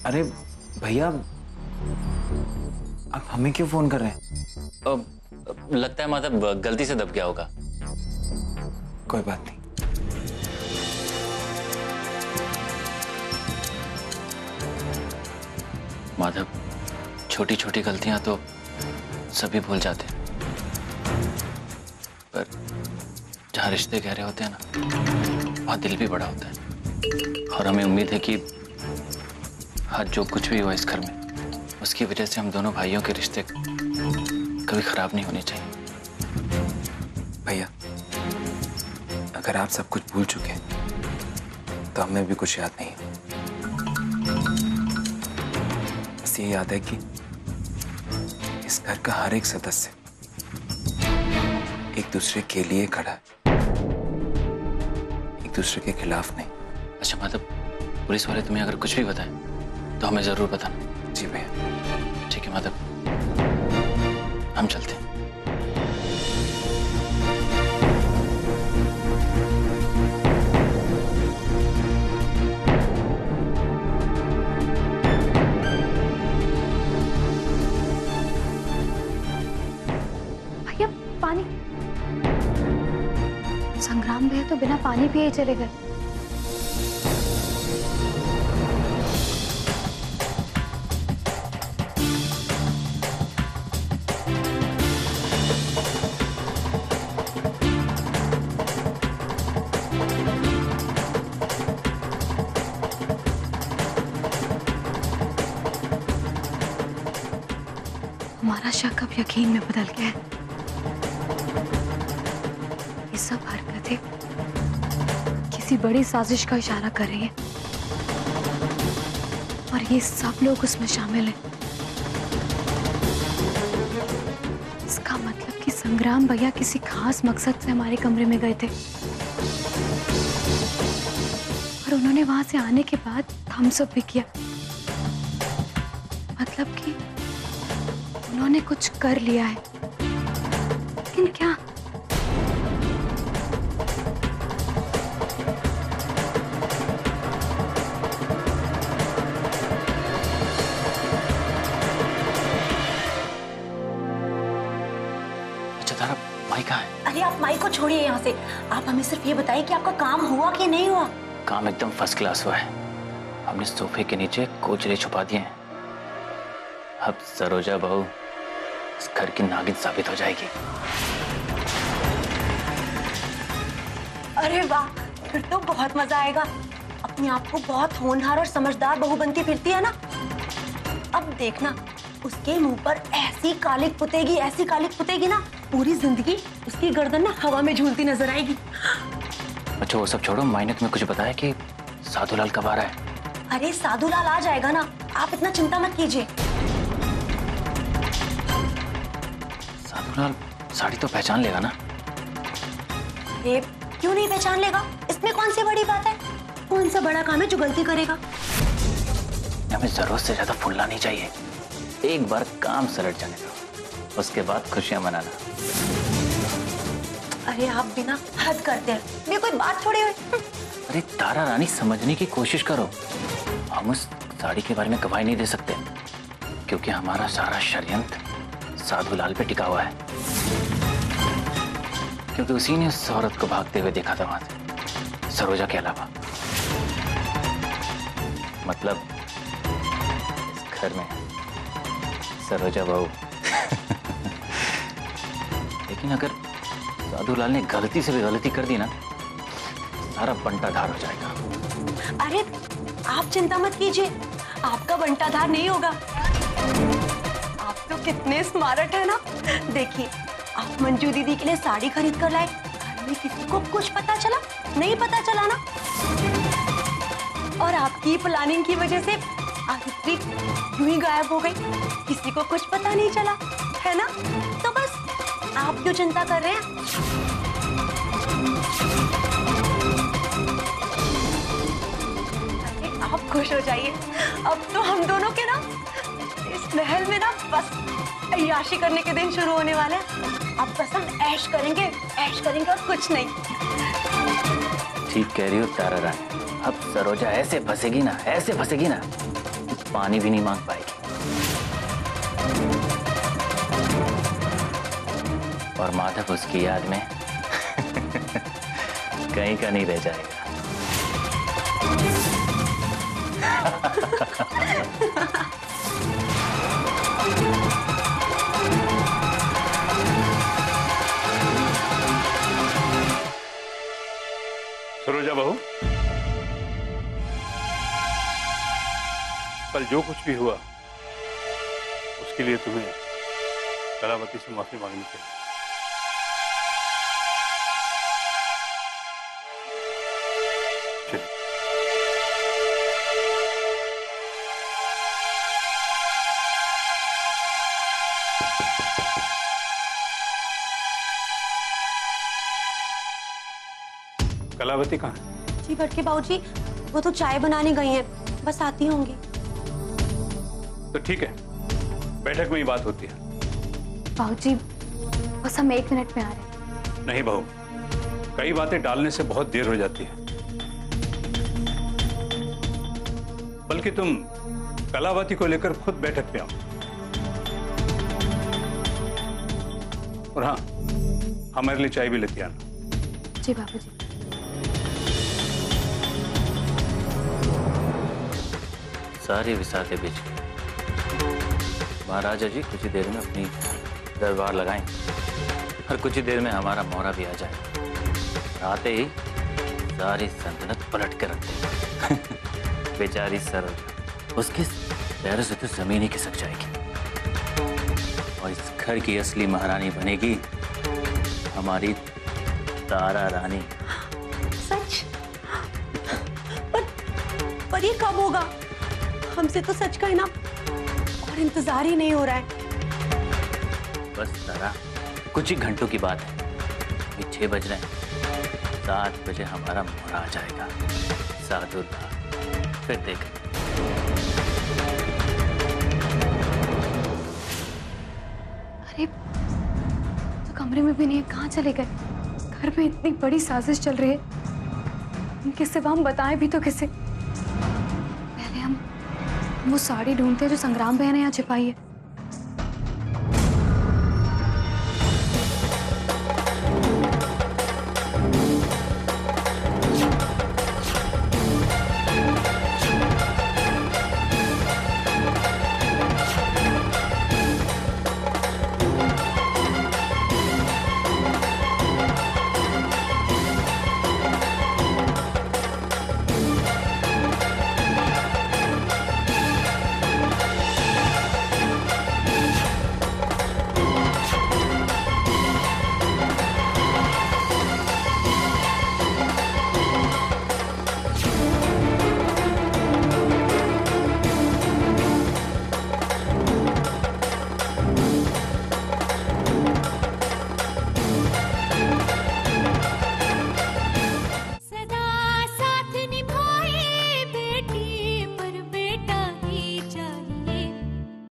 अरे भैया, आप हमें क्यों फोन कर रहे हैं? लगता है माधव गलती से दब गया होगा। कोई बात नहीं। माधव, छोटी छोटी गलतियां तो सभी भूल जाते हैं, पर जहां रिश्ते गहरे होते हैं ना, वहां दिल भी बड़ा होता है। और हमें उम्मीद है कि आज जो कुछ भी हुआ इस घर में, उसकी वजह से हम दोनों भाइयों के रिश्ते कभी खराब नहीं होने चाहिए। भैया, अगर आप सब कुछ भूल चुके हैं तो हमें भी कुछ याद नहीं है। बस ये याद है कि इस घर का हर एक सदस्य एक दूसरे के लिए खड़ा है, एक दूसरे के खिलाफ नहीं। अच्छा माधव, पुलिस वाले तुम्हें अगर कुछ भी बताएं तो हमें जरूर बताना। जी भैया। ठीक है माधव, हम चलते हैं। भैया पानी। संग्राम भैया तो बिना पानी पिए ही चले गए। हमारा शक अब यकीन में बदल गया है। ये सब हरकतें किसी बड़ी साजिश का इशारा कर रही है और ये सब लोग उसमें शामिल हैं। इसका मतलब कि संग्राम भैया किसी खास मकसद से हमारे कमरे में गए थे और उन्होंने वहां से आने के बाद थम्स अप भी किया। मतलब कि उन्होंने कुछ कर लिया है, लेकिन क्या? अच्छा तारा, माई कहाँ है? अरे आप माई को छोड़िए यहाँ से। आप हमें सिर्फ ये बताइए कि आपका काम हुआ कि नहीं हुआ। काम एकदम फर्स्ट क्लास हुआ है। हमने सोफे के नीचे कोचले छुपा दिए हैं। अब सरोजा बहू इस घर की नागिन साबित हो जाएगी। अरे वाह, फिर तो बहुत मजा आएगा। अपने आप को बहुत होनहार और समझदार बहू बनती फिरती है ना। अब देखना, उसके मुंह पर ऐसी कालिक पुतेगी ना, पूरी जिंदगी उसकी गर्दन ना हवा में झूलती नजर आएगी। अच्छा वो सब छोड़ो, मायने तुम्हें कुछ बताया कि साधुलाल कब आ रहा है? अरे साधुलाल आ जाएगा ना, आप इतना चिंता मत कीजिए। साधुलाल साड़ी तो पहचान लेगा ना? अरे क्यों नहीं पहचान लेगा? इसमें कौन सी बड़ी बात है? कौन सा बड़ा काम है जो गलती करेगा? हमें जरूरत से ज्यादा फूलना नहीं चाहिए। एक बार काम सलट जाने दो, उसके बाद खुशियां मनाना। अरे आप बिना हद करते हैं, ये कोई बात छोड़े हुए। अरे तारा रानी, समझने की कोशिश करो। हम उस साड़ी के बारे में गवाही नहीं दे सकते, क्योंकि हमारा सारा षड्यंत्र साधुलाल पे टिका हुआ है। क्योंकि उसी ने उस औरत को भागते हुए देखा था वहां से, सरोजा के अलावा। मतलब इस घर में सरोजा बहू। लेकिन अगर साधुलाल ने गलती से भी गलती कर दी ना, सारा बंटाधार हो जाएगा। अरे आप चिंता मत कीजिए, आपका बंटाधार नहीं होगा। आप तो कितने स्मार्ट है ना। देखिए, आप मंजू दीदी के लिए साड़ी खरीद कर लाए, घर में किसी को कुछ पता चला नहीं? पता चला ना। और आपकी प्लानिंग की वजह से आदित्य यूं ही गायब हो गई, किसी को कुछ पता नहीं चला, है ना? तो बस आप क्यों चिंता कर रहे हैं? अरे आप खुश हो जाइए, अब तो हम दोनों के ना इस महल में ना बस अय्याशी करने के दिन शुरू होने वाले हैं। अब बस हम ऐश करेंगे और कुछ नहीं। ठीक कह रही हो तारा रानी। अब सरोजा ऐसे फंसेगी ना, पानी भी नहीं मांग पाएगी। और माधव उसकी याद में कहीं का नहीं रह जाएगा। सरोजा बहू, कल जो कुछ भी हुआ उसके लिए तुम्हें कलावती से माफी मांगनी चाहिए। चलिए। कलावती कहाँ है? जी बटके बाबूजी, वो तो चाय बनाने गई हैं, बस आती होंगी। तो ठीक है, बैठक में ही बात होती है। बाबूजी, बस हम 1 मिनट में आ रहे हैं। नहीं बहू, कई बातें डालने से बहुत देर हो जाती है। बल्कि तुम कलावती को लेकर खुद बैठक पे आओ। और हाँ, हमारे लिए चाय भी लेती आना। जी बाबूजी। सारी विसाते बीच महाराजा जी कुछ ही देर में अपनी दरबार लगाएंगे और कुछ ही देर में हमारा मोहरा भी आ जाएगा। आते ही सारी सल्तनत पलट के रख देगा। बेचारी सरोजा, उसके पैरों से तो जमीन ही खिसक जाएगी और इस घर की असली महारानी बनेगी हमारी तारा रानी। सच? पर ये कब होगा? हमसे तो सच कहना और इंतजार ही नहीं हो रहा है। बस तारा, कुछ ही घंटों की बात है। अभी 6 बज रहे हैं, 7 बजे हमारा मोहरा आ जाएगा। साधु फिर देख। अरे तो कमरे में भी नहीं है, कहाँ चले गए? घर में इतनी बड़ी साजिश चल रही है, इनके सिवा हम बताएं भी तो किसे? पहले हम वो साड़ी ढूंढते हैं जो संग्राम बहन ने यहाँ छिपाई है।